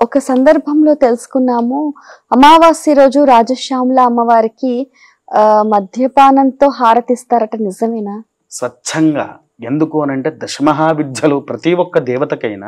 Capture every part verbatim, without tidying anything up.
ఒక సందర్భంలో తెలుసుకున్నాము, అమావాస్య రోజు రాజశ్యామల అమ్మవారికి ఆ మద్యపానంతో హారతిస్తారట, నిజమేనా? స్వచ్ఛంగా. ఎందుకు అనంటే దశమహావిద్యలు ప్రతి ఒక్క దేవతకైనా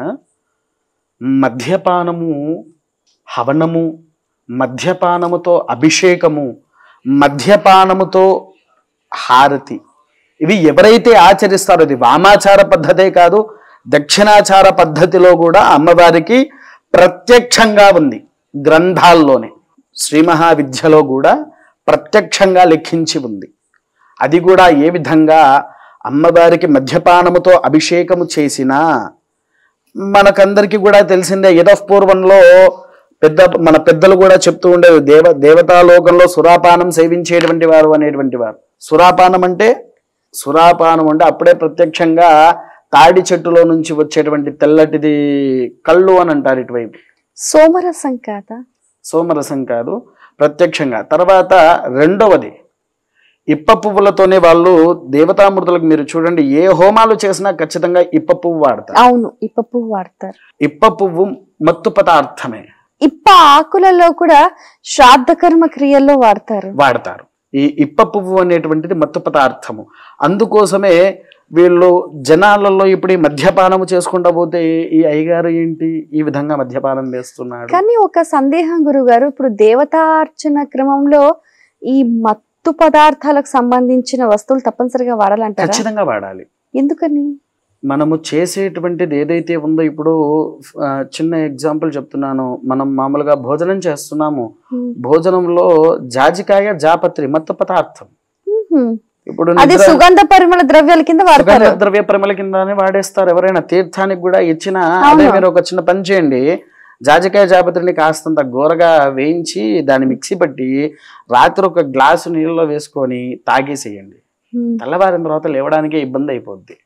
మద్యపానము, హవనము, మద్యపానముతో అభిషేకము, మద్యపానముతో హారతి, ఇవి ఎవరైతే ఆచరిస్తారో, ఇది వామాచార పద్ధతే కాదు, దక్షిణాచార పద్ధతిలో కూడా అమ్మవారికి ప్రత్యక్షంగా ఉంది. గ్రంథాల్లోనే శ్రీ మహావిద్యలో కూడా ప్రత్యక్షంగా లిఖించి ఉంది. అది కూడా ఏ విధంగా అమ్మవారికి మద్యపానముతో అభిషేకము చేసినా, మనకందరికీ కూడా తెలిసిందే, యతఃపూర్వంలో పెద్ద మన పెద్దలు కూడా చెప్తూ ఉండేవి, దేవ దేవతాలోకంలో సురాపానం సేవించేటువంటి వారు అనేటువంటి వారు. సురాపానం అంటే సురాపానం అంటే అప్పుడే ప్రత్యక్షంగా తాడి చెట్టులో నుంచి వచ్చేటువంటి తెల్లటిది కళ్ళు అని అంటారు ఇటువైపు. సోమరసం కాదా? సోమరసం కాదు, ప్రత్యక్షంగా. తర్వాత రెండవది ఇప్ప పువ్వులతోనే వాళ్ళు దేవతామృతులకు, మీరు చూడండి, ఏ హోమాలు చేసినా ఖచ్చితంగా ఇప్ప పువ్వు వాడతారు. అవును, ఇప్ప పువ్వు వాడతారు. ఇప్ప పువ్వు మత్తు పదార్థమే. ఇప్ప ఆకులలో కూడా శ్రాద్ధ కర్మ క్రియల్లో వాడతారు వాడతారు ఈ ఇప్ప పువ్వు అనేటువంటిది మత్తు పదార్థము. అందుకోసమే వీళ్ళు జనాలలో ఇప్పుడు ఈ మద్యపానము చేసుకుంటా పోతే ఈ అయ్యగారు ఏంటి ఈ విధంగా మద్యపానం వేస్తున్నాడు. కానీ ఒక సందేహం గురుగారు, ఇప్పుడు దేవతార్చన క్రమంలో ఈ మత్తు పదార్థాలకు సంబంధించిన వస్తువులు తప్పనిసరిగా వాడాలంటారా? ఖచ్చితంగా వాడాలి. ఎందుకని? మనము చేసేటువంటిది ఏదైతే ఉందో, ఇప్పుడు చిన్న ఎగ్జాంపుల్ చెప్తున్నాను, మనం మామూలుగా భోజనం చేస్తున్నాము, భోజనంలో జాజికాయ, జాపత్రి మత్తు పదార్థం. ఇప్పుడు అది సుగంధ పరిమళ ద్రవ్యాల కింద వాడతారు, ద్రవ్య పరిమళ కిందనే వాడేస్తారు. ఎవరైనా తీర్థానికి కూడా ఇచ్చిన, అదే మీరు ఒక చిన్న పని చేయండి, జాజికాయ జాపత్రిని కాస్తంత గోరగా వేయించి దాన్ని మిక్సీ పట్టి రాత్రి ఒక గ్లాసు నీళ్ళలో వేసుకొని తాగేసేయండి. తెల్లవారిన తర్వాత లేవడానికే ఇబ్బంది అయిపోద్ది.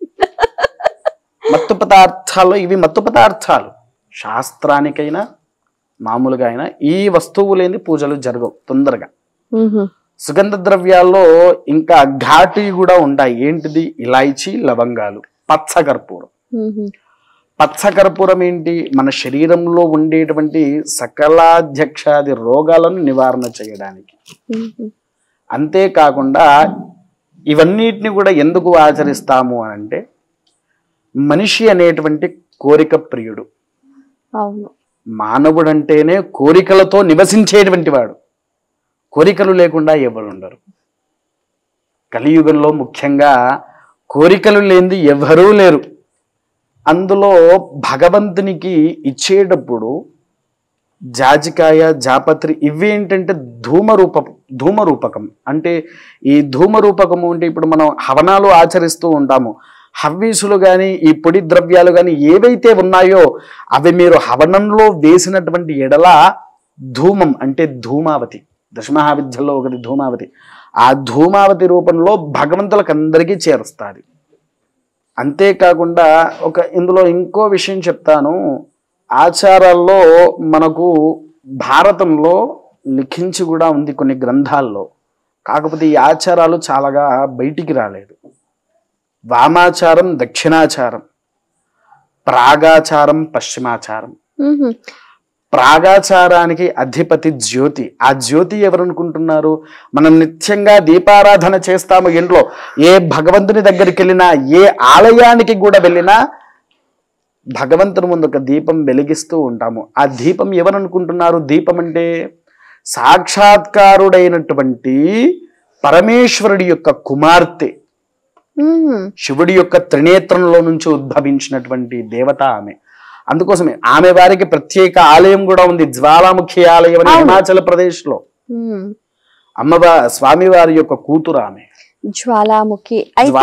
మత్తు పదార్థాలు ఇవి మత్తు పదార్థాలు. శాస్త్రానికైనా మామూలుగా అయినా ఈ వస్తువు లేని పూజలు జరగవు తొందరగా. సుగంధ ద్రవ్యాల్లో ఇంకా ఘాటి కూడా ఉంటాయి. ఏంటిది? ఇలాయచీ, లవంగాలు, పచ్చకర్పూరం. పచ్చకర్పూరం ఏంటి? మన శరీరంలో ఉండేటువంటి సకలాధ్యక్షాది రోగాలను నివారణ చేయడానికి. అంతేకాకుండా ఇవన్నిటిని కూడా ఎందుకు ఆచరిస్తాము అని అంటే, మనిషి అనేటువంటి కోరిక ప్రియుడు. అవును, మానవుడు అంటేనే కోరికలతో నివసించేటువంటి వాడు. కోరికలు లేకుండా ఎవరు ఉండరు. కలియుగంలో ముఖ్యంగా కోరికలు లేనిది ఎవరూ లేరు. అందులో భగవంతునికి ఇచ్చేటప్పుడు జాజికాయ, జాపత్రి ఇవేంటంటే ధూమరూప ధూమరూపకం. అంటే ఈ ధూమరూపకము అంటే ఇప్పుడు మనం హవనాలు ఆచరిస్తూ ఉంటాము. హవ్వీసులు కానీ ఈ పొడి ద్రవ్యాలు కానీ ఏవైతే ఉన్నాయో అవి మీరు హవనంలో వేసినటువంటి ఎడల ధూమం అంటే ధూమావతి, దశమహావిద్యల్లో ఒకటి ధూమావతి, ఆ ధూమావతి రూపంలో భగవంతులకు అందరికీ చేరుస్తుంది. అంతేకాకుండా ఒక ఇందులో ఇంకో విషయం చెప్తాను. ఆచారాల్లో మనకు భారతంలో లిఖించి కూడా ఉంది కొన్ని గ్రంథాల్లో. కాకపోతే ఈ ఆచారాలు చాలాగా బయటికి రాలేదు. వామాచారం, దక్షిణాచారం, ప్రాగాచారం, పశ్చిమాచారం. ప్రాగాచారానికి అధిపతి జ్యోతి. ఆ జ్యోతి ఎవరు అనుకుంటున్నారు? మనం నిత్యంగా దీపారాధన చేస్తాము ఇంట్లో. ఏ భగవంతుని దగ్గరికి వెళ్ళినా, ఏ ఆలయానికి కూడా వెళ్ళినా భగవంతుని ముందు ఒక దీపం వెలిగిస్తూ ఉంటాము. ఆ దీపం ఎవరు అనుకుంటున్నారు? దీపం అంటే సాక్షాత్కారుడైనటువంటి పరమేశ్వరుడి యొక్క కుమార్తె, శివుడి యొక్క త్రినేత్రంలో నుంచి ఉద్భవించినటువంటి దేవత ఆమె. అందుకోసమే ఆమె వారికి ప్రత్యేక ఆలయం కూడా ఉంది, జ్వాలాముఖి ఆలయం అని హిమాచల్ ప్రదేశ్ లో. అమ్మవారి స్వామివారి యొక్క కూతురు ఆమె జ్వాలాముఖి. అయితే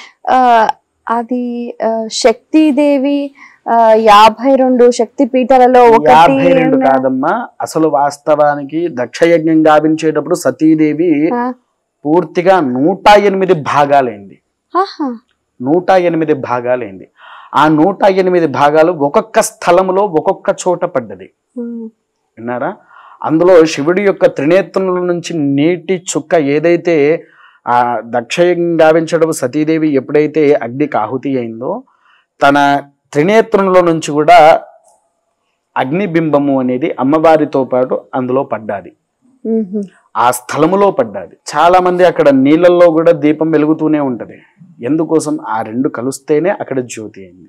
అది శక్తిదేవి యాభై రెండు శక్తి పీఠాలలో యాభై రెండు కాదమ్మా. అసలు వాస్తవానికి దక్షయజ్ఞం గావించేటప్పుడు సతీదేవి పూర్తిగా నూట ఎనిమిది భాగాలైంది. నూట ఎనిమిది భాగాలైంది. ఆ నూట ఎనిమిది భాగాలు ఒక్కొక్క స్థలంలో ఒక్కొక్క చోట పడ్డది. విన్నారా? అందులో శివుడి యొక్క త్రినేత్రంలో నుంచి నీటి చుక్క ఏదైతే ఆ దక్షయజ్ఞం గావించడం సతీదేవి ఎప్పుడైతే అగ్నికి ఆహుతి అయిందో, తన త్రినేత్రంలో నుంచి కూడా అగ్నిబింబము అనేది అమ్మవారితో పాటు అందులో పడ్డాది, ఆ స్థలములో పడ్డాది. చాలా మంది అక్కడ నీళ్ళల్లో కూడా దీపం వెలుగుతూనే ఉంటది. ఎందుకోసం? ఆ రెండు కలుస్తేనే అక్కడ జ్యోతి అయింది.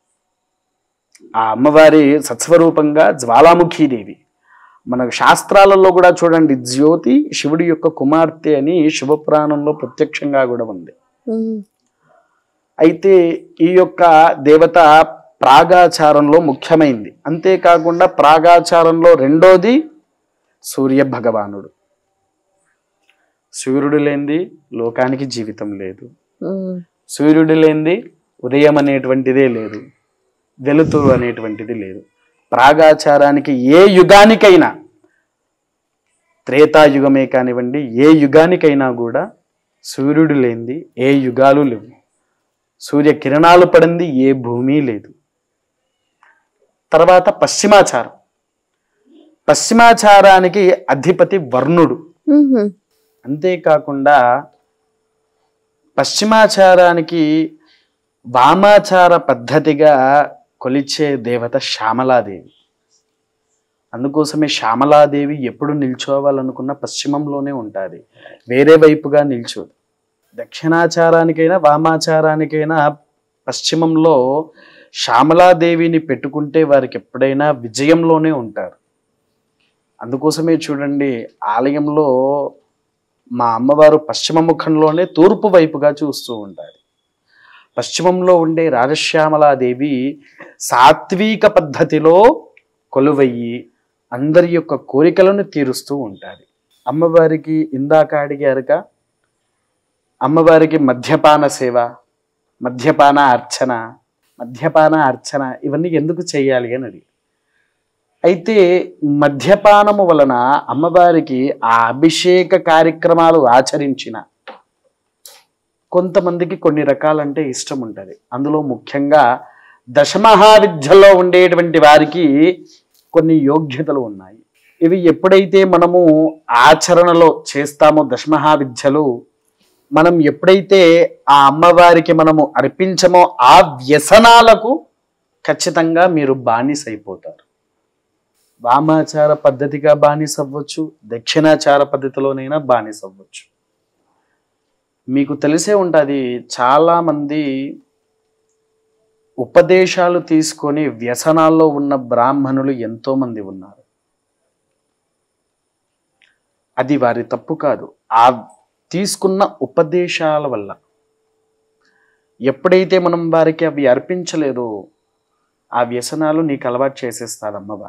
ఆ అమ్మవారి సత్స్వరూపంగా జ్వాలాముఖీదేవి. మన శాస్త్రాలలో కూడా చూడండి, జ్యోతి శివుడి యొక్క కుమార్తె అని శివపురాణంలో ప్రత్యక్షంగా కూడా ఉంది. అయితే ఈ యొక్క దేవత ప్రాగాచారంలో ముఖ్యమైంది. అంతేకాకుండా ప్రాగాచారంలో రెండోది సూర్య భగవానుడు. సూర్యుడు లేనిది లోకానికి జీవితం లేదు. సూర్యుడు లేనిది ఉదయం అనేటువంటిదే లేదు, వెలుతురు అనేటువంటిది లేదు. ప్రాగాచారానికి ఏ యుగానికైనా, త్రేతాయుగమే కానివ్వండి, ఏ యుగానికైనా కూడా సూర్యుడు లేనిది ఏ యుగాలు లేవు. సూర్య కిరణాలు పడింది ఏ భూమి లేదు. తర్వాత పశ్చిమాచారం. పశ్చిమాచారానికి అధిపతి వర్ణుడు. అంతేకాకుండా పశ్చిమాచారానికి వామాచార పద్ధతిగా కొలిచే దేవత శ్యామలాదేవి. అందుకోసమే శ్యామలాదేవి ఎప్పుడు నిల్చోవాలనుకున్న పశ్చిమంలోనే ఉంటుంది, వేరే వైపుగా నిల్చోదు. దక్షిణాచారానికైనా వామాచారానికైనా పశ్చిమంలో శ్యామలాదేవిని పెట్టుకుంటే వారికి ఎప్పుడైనా విజయంలోనే ఉంటారు. అందుకోసమే చూడండి, ఆలయంలో మా అమ్మవారు పశ్చిమ ముఖంలోనే తూర్పు వైపుగా చూస్తూ ఉంటారు. పశ్చిమంలో ఉండే రాజశ్యామలాదేవి సాత్విక పద్ధతిలో కొలువయ్యి అందరి యొక్క కోరికలను తీరుస్తూ ఉంటుంది. అమ్మవారికి ఇందాక అడిగారుగా, అమ్మవారికి మద్యపాన సేవ, మద్యపాన అర్చన, మద్యపాన అర్చన ఇవన్నీ ఎందుకు చేయాలి అని అడిగి, అయితే మద్యపానము వలన అమ్మవారికి ఆ అభిషేక కార్యక్రమాలు ఆచరించిన కొంతమందికి కొన్ని రకాలంటే ఇష్టం ఉంటుంది. అందులో ముఖ్యంగా దశమహావిద్యలో ఉండేటువంటి వారికి కొన్ని యోగ్యతలు ఉన్నాయి. ఇవి ఎప్పుడైతే మనము ఆచరణలో చేస్తామో దశమహావిద్యలు, మనం ఎప్పుడైతే ఆ అమ్మవారికి మనము అర్పించమో ఆ వ్యసనాలకు ఖచ్చితంగా మీరు బానిస అయిపోతారు. వామాచార పద్ధతిగా బానిస అవ్వచ్చు, దక్షిణాచార పద్ధతిలోనైనా బానిస అవ్వచ్చు. మీకు తెలిసే ఉంటుంది, చాలామంది ఉపదేశాలు తీసుకొని వ్యసనాల్లో ఉన్న బ్రాహ్మణులు ఎంతోమంది ఉన్నారు. అది వారి తప్పు కాదు, ఆ తీసుకున్న ఉపదేశాల వల్ల. ఎప్పుడైతే మనం వారికి అవి అర్పించలేదో ఆ వ్యసనాలు నీకు అలవాటు చేసేస్తాడు అమ్మవారు.